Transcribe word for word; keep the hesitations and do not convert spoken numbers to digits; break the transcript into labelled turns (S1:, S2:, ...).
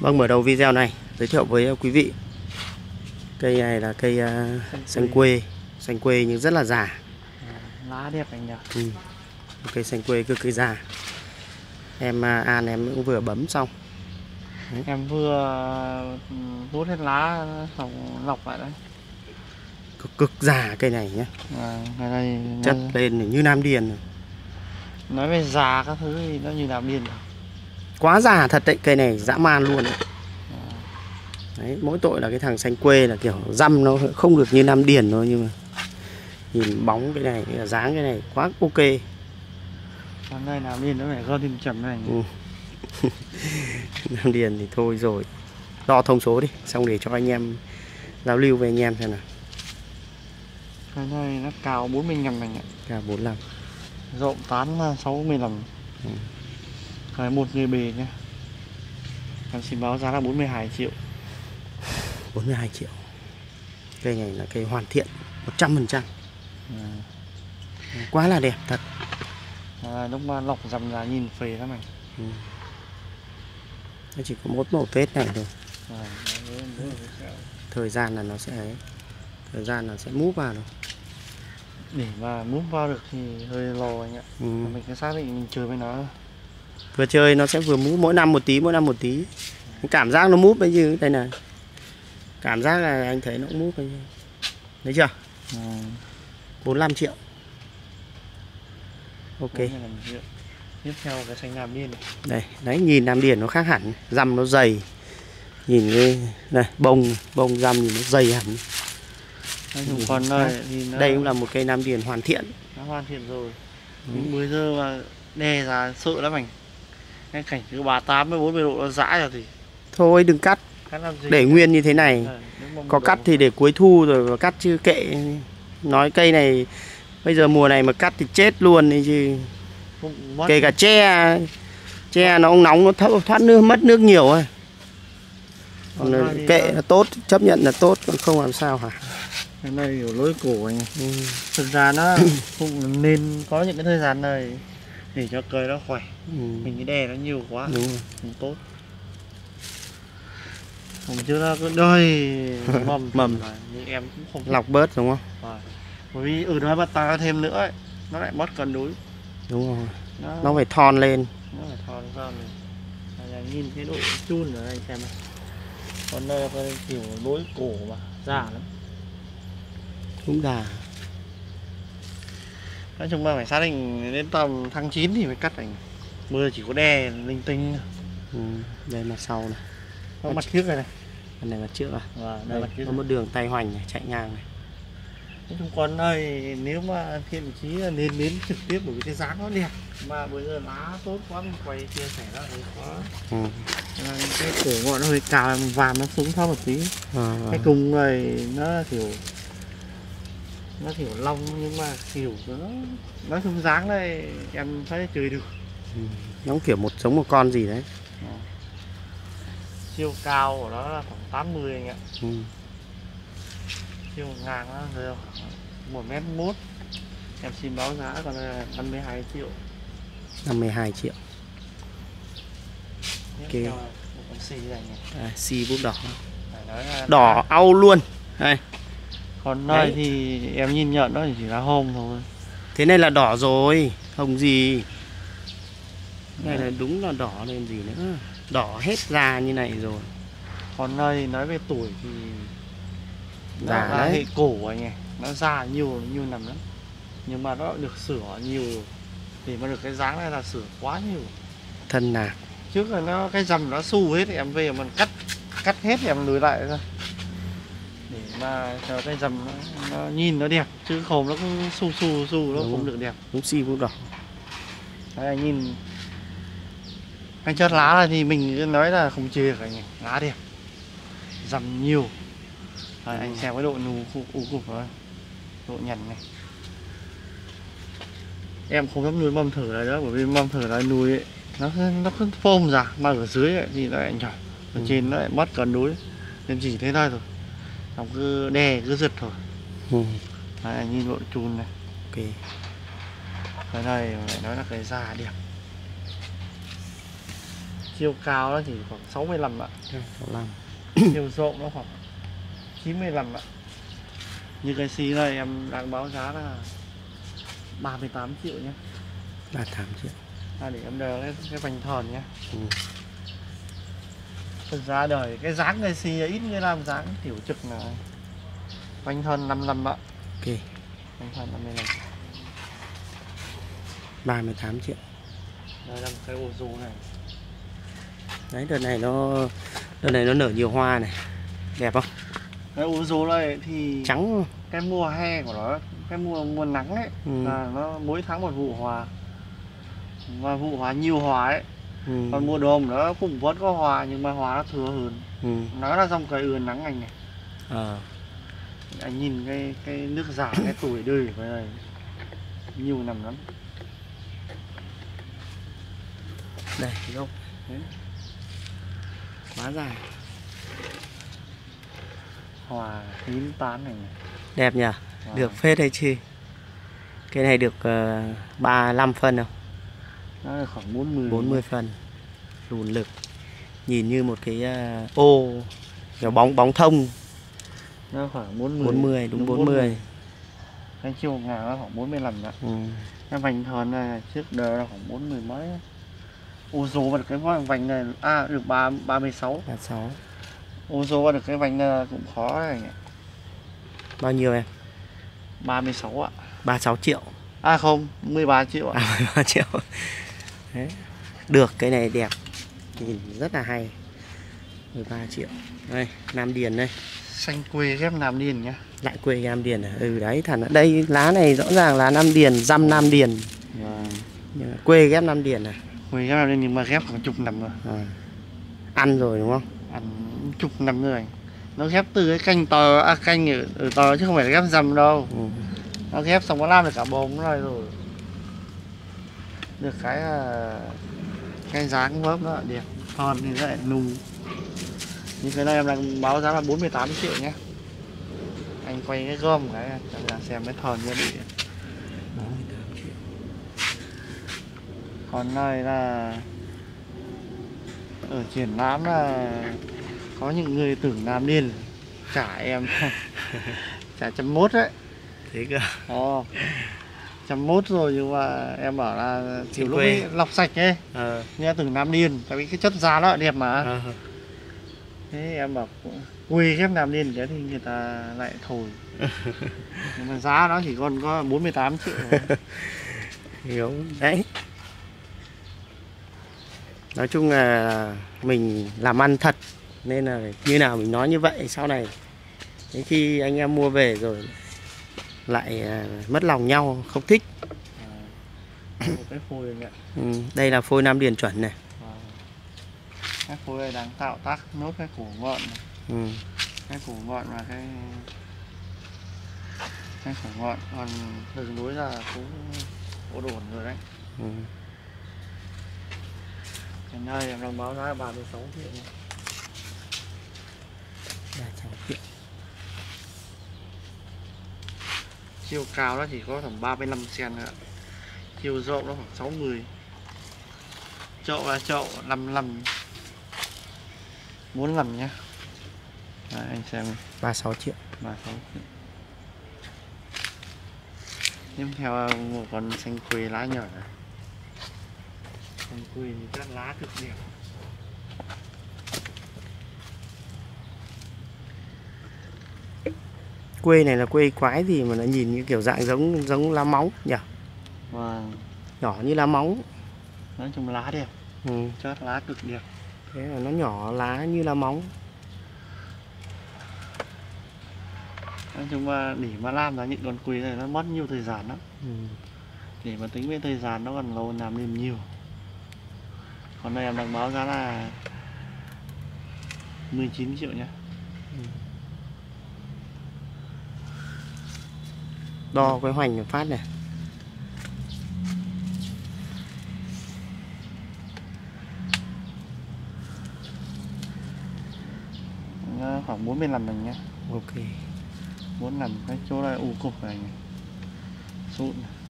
S1: Vâng, mở đầu video này giới thiệu với quý vị cây này là cây uh, xanh quê, xanh quê nhưng rất là già.
S2: À, lá đẹp anh nhỉ.
S1: Ừ. Cây xanh quê cực kỳ già. Em uh, An em cũng vừa bấm xong. Đấy.
S2: Em vừa rút hết lá lọc, lọc lại đấy.
S1: Cực, cực già cây này nhé.
S2: À, cái này
S1: chất
S2: nó...
S1: lên như Nam Điền.
S2: Nói về già các thứ thì nó như Nam Điền.
S1: Quá già thật đấy, cây này dã man luôn đấy. Đấy, mỗi tội là cái thằng xanh quê là kiểu răm nó không được như Nam Điền thôi, nhưng mà nhìn bóng cái này, dáng cái này quá ok.
S2: Hôm nay Nam Điền nó phải gom thêm chậm này.
S1: Ừ. Nam Điền thì thôi rồi, đo thông số đi, xong để cho anh em giao lưu với anh em xem nào.
S2: Cái này nó cao bốn mươi lăm anh ạ.
S1: Cao bốn mươi lăm.
S2: Rộng tán sáu mươi lăm.
S1: Ừ.
S2: Cái một người bề nhé. Em xin báo giá là bốn mươi hai triệu.
S1: bốn mươi hai triệu. Cây này là cây hoàn thiện một trăm phần trăm.
S2: À.
S1: Quá là đẹp thật.
S2: À, lúc mà lọc rằm ra nhìn phê lắm anh.
S1: Ừ. Nó chỉ có một màu Tết này thôi.
S2: À, đấy, đấy, đấy.
S1: Thời gian là nó sẽ thời gian là sẽ múp vào rồi.
S2: Để mà múp vào được thì hơi lo anh ạ. Ừ. Mình cứ xác định mình chơi với nó.
S1: Vừa chơi nó sẽ vừa múp mỗi năm một tí, mỗi năm một tí. Cảm giác nó múp đấy chứ. Đây này, cảm giác là anh thấy nó cũng múp đấy. Thấy chưa?
S2: Ừ.
S1: bốn mươi lăm triệu. Ok.
S2: Triệu. Tiếp theo cái xanh Nam Điền này.
S1: Đây, đấy, nhìn Nam Điền nó khác hẳn, răm nó dày. Nhìn cái này, bông bông răm nhìn nó dày hẳn.
S2: Còn đây, thì nó...
S1: đây cũng là một cây Nam Điền hoàn thiện.
S2: Nó hoàn thiện rồi. Ừ. Nhưng bây giờ mà đè ra sợ lắm anh. Cái cảnh cứ ba mươi tám bốn mươi độ nó dã rồi thì
S1: thôi đừng cắt. Để nguyên như thế này. À, có cắt thì để cuối thu rồi mà cắt chứ kệ. Nói cây này bây giờ mùa này mà cắt thì chết luôn đấy chứ. Kể cả tre tre nó nóng nó thoát, thoát nước, mất nước nhiều ấy. Còn kệ là tốt, chấp nhận là tốt, còn không làm sao hả?
S2: Cái này hiểu lối cổ anh. Ừ. Thực ra nó cũng nên có những cái thời gian này để cho cây nó khỏe. Ừ. Mình cái đè nó nhiều quá. Đúng rồi. Không tốt. Không chứ nó cứ đôi mầm
S1: mầm
S2: nhưng em cũng không
S1: lọc bớt đúng không?
S2: À. Bởi vì ở đó bắt ta thêm nữa ấy, nó lại mất cân đối.
S1: Đúng rồi. Nó, nó phải thon lên.
S2: Nó phải thon ra mình. Là nhìn cái độ chun rồi anh xem này. Còn đây là cái kiểu lối cổ mà già lắm.
S1: Cũng già.
S2: Nói chung là phải xác định đến tầm tháng chín thì mới cắt anh. Mưa chỉ có đè linh tinh.
S1: Ừ, đây mặt sau này.
S2: Có mặt trước này này.
S1: Cái này mặt trước à?
S2: À,
S1: đây,
S2: mặt trước
S1: có một đường tay hoành này, chạy ngang này.
S2: Nói chung còn đây nếu mà thiện chí là nên đến trực tiếp bởi vì cái dáng nó đẹp. Mà bây giờ lá tốt quá mình quay chia sẻ nó hơi quá. Ừ. À, cái cổ ngọn nó hơi cao, mình vàm nó xuống thấp một tí. À, cái cùng này nó kiểu nó kiểu long nhưng mà kiểu nó nó không dáng đây em thấy chơi được.
S1: Ừ. Nó cũng kiểu một giống một con gì đấy.
S2: À. Chiều cao của nó là khoảng tám mươi anh ạ. Ừ. Chiều ngang nó rơi một mét mốt. Em xin báo giá còn là năm mươi hai triệu.
S1: năm mươi hai triệu.
S2: Ok.
S1: À, xi bút đỏ. Đỏ au luôn. Đây.
S2: Còn đây thì em nhìn nhận nó chỉ là hồng thôi.
S1: Thế này là đỏ rồi, hồng gì? Đây là đúng là đỏ lên gì nữa. Đỏ hết ra như này rồi.
S2: Còn đây nói về tuổi thì
S1: già
S2: nó
S1: đấy.
S2: hệ cổ anh ấy, nó già nhiều nhiều năm lắm. Nhưng mà nó được sửa nhiều để mà được cái dáng này là sửa quá nhiều.
S1: Thân nạc.
S2: Trước là nó cái rằm nó xù hết thì em về mình cắt cắt hết thì em lùi lại ra. Để mà cho cái rằm nó, nó nhìn nó đẹp chứ không nó cũng xù xù xù nó đúng không được đẹp.
S1: Đúng xi bút đỏ.
S2: Đấy, anh nhìn cái chất lá này thì mình cứ nói là không chê được anh ấy. Lá đẹp, rằm nhiều. Đấy, anh xem cái độ nù u cục rồi, độ nhằn này. Em không dám nuôi mâm thử này nữa bởi vì mâm thử này nuôi ấy, nó nó cứ phôm ra mà ở dưới ấy, thì nó lại nhỏ, ở ừ. trên nó lại mất cân đối nên chỉ thế này thôi, xong cứ đè cứ giật thôi. Ừ. Đấy, anh nhìn bộ chun này.
S1: Ok.
S2: Cái này phải nói là cái da đẹp. chiều cao nó chỉ khoảng sáu mươi lăm ạ.
S1: sáu mươi lăm.
S2: Chiều rộng nó khoảng chín mươi lăm ạ. Như cái xí này em đang báo giá là ba mươi tám triệu nhé.
S1: ba mươi tám triệu.
S2: À, để em đờ cái, cái vành thòn nhé.
S1: Ừ.
S2: Thực ra đời cái dáng cái xí ít như làm dáng tiểu trực là vành thòn năm mươi lăm ạ.
S1: Ok.
S2: Vành thòn năm mươi lăm.
S1: ba mươi tám triệu.
S2: Đây là một cái ô dù này.
S1: Đấy, đợt này nó đợt này nó nở nhiều hoa này. Đẹp không?
S2: Cái ô dù này thì
S1: Trắng không?
S2: cái mùa hè của nó, cái mùa mùa nắng ấy,
S1: Ừ.
S2: là nó mỗi tháng một vụ hoa. Và vụ hoa nhiều hoa ấy.
S1: Ừ.
S2: Còn mùa đông nó cũng vẫn có hoa nhưng mà hoa nó thừa hơn.
S1: Ừ.
S2: Nó là dòng cây ươn nắng anh này.
S1: Ờ.
S2: Anh nhìn cái cái nước giả cái tuổi đời của này nhiều năm lắm.
S1: Đây, gốc.
S2: Đấy.
S1: Quá dài.
S2: Hoa tím tán này.
S1: Đẹp nhỉ?
S2: Wow.
S1: Được phết hay chi? Cái này được uh, ba mươi lăm phân không?
S2: Nó là khoảng bốn mươi.
S1: bốn mươi phân. Lùn lực. Nhìn như một cái uh, ô kiểu bóng bóng thông.
S2: Nó khoảng bốn mươi.
S1: bốn mươi, đúng, đúng bốn mươi. bốn mươi.
S2: Cái chiều ngà nó khoảng bốn mươi lăm đó.
S1: Ừ.
S2: Cái vành thòn này trước đời là khoảng bốn mươi mấy. Ô dô vào được cái vành này à được ba ba mươi sáu.
S1: ba mươi sáu.
S2: Ô dô vào được cái vành này cũng khó này.
S1: Bao nhiêu em?
S2: ba mươi sáu ạ.
S1: ba mươi sáu triệu.
S2: À không, mười ba triệu ạ.
S1: À, mười ba triệu. Đấy. Được, cái này đẹp. Nhìn rất là hay. mười ba triệu. Đây, Nam Điền đây.
S2: Xanh quê ghép Nam Điền nhá.
S1: Lại quê Nam Điền à? Ừ đấy, thằng đây lá này rõ ràng là Nam Điền, dăm Nam Điền.
S2: Vâng.
S1: Quê ghép Nam Điền à?
S2: Quê ghép Nam Điền nhưng mà ghép khoảng chục năm rồi.
S1: À. Ăn rồi đúng không?
S2: Ăn chục năm rồi. Nó ghép từ cái canh to, à canh ở, ở to chứ không phải là ghép dầm đâu.
S1: Ừ.
S2: Nó ghép xong nó làm được cả bồm rồi rồi. Được cái là cái dáng vớp nó đẹp. Thòn thì nó lại nung. Như cái này em đang báo giá là bốn mươi tám triệu nhé. Anh quay cái gom cái là xem cái thòn như bị. Còn này là ở triển lãm là có những người tưởng Nam Điền trả em trả trăm mốt đấy.
S1: Thế cơ.
S2: Ồ, trăm mốt rồi nhưng mà em bảo là kiểu lúc ấy lọc sạch ấy.
S1: Ờ.
S2: Nghe tưởng Nam Điền tại vì cái chất da nó đẹp mà.
S1: Ờ.
S2: Thế em bảo quê ghép Nam Điền thế thì người ta lại thổi. Nhưng mà giá nó chỉ còn có bốn mươi tám triệu rồi.
S1: Hiểu. Đấy. Nói chung là mình làm ăn thật nên là như nào mình nói như vậy. Sau này đến khi anh em mua về rồi lại mất lòng nhau, không thích.
S2: À, một cái phôi này.
S1: Ừ, đây là phôi Nam Điền chuẩn này.
S2: À, cái phôi này đang tạo tác nốt cái củ ngọn này.
S1: Ừ.
S2: Cái củ ngọn và cái cái củ ngọn còn đường núi là cũng ổ đồn rồi đấy.
S1: Ừ.
S2: Hiện nay em đang báo giá ba mươi sáu triệu.
S1: ba mươi sáu triệu.
S2: Chiều cao nó chỉ có tầm ba mươi lăm xăng nữa. Chiều rộng nó khoảng sáu mươi. Chậu là chậu năm mươi lăm. bốn mươi lăm nhá. Đấy, anh xem
S1: ba mươi sáu triệu.
S2: ba mươi sáu triệu. Tiếp theo một con xanh quê lá nhỏ này. Xanh quê thì các lá cực đẹp.
S1: Quê này là quê quái gì mà nó nhìn như kiểu dạng giống giống lá móng nhỉ?
S2: Vâng.
S1: Nhỏ như lá móng.
S2: Nói chung lá đẹp.
S1: Ừ.
S2: Chót lá cực đẹp.
S1: Thế là nó nhỏ lá như lá móng.
S2: Nói chung là để mà làm ra những con quê này nó mất nhiều thời gian lắm.
S1: Ừ.
S2: Để mà tính với thời gian nó còn lâu làm thêm nhiều. Còn đây em đang báo giá là mười chín triệu nhé.
S1: Ừ. Đo cái hoành phát này.
S2: Nó khoảng bốn mươi lăm lần nhé.
S1: Ok.
S2: bốn lần cái chỗ này u cục này, sụn này.